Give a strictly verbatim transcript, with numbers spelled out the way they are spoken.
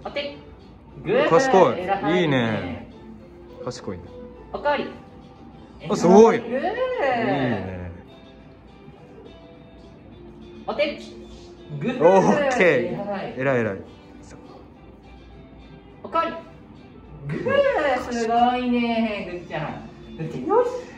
お手。グー。 賢い。 偉いいね。賢いね。 おかわり。 あ、すごい。いいグー。 ね。 お手。グー。 オッケ偉い。 ー。偉い偉い。 おかわり。グー。すごいね。ぐっちゃん。よし。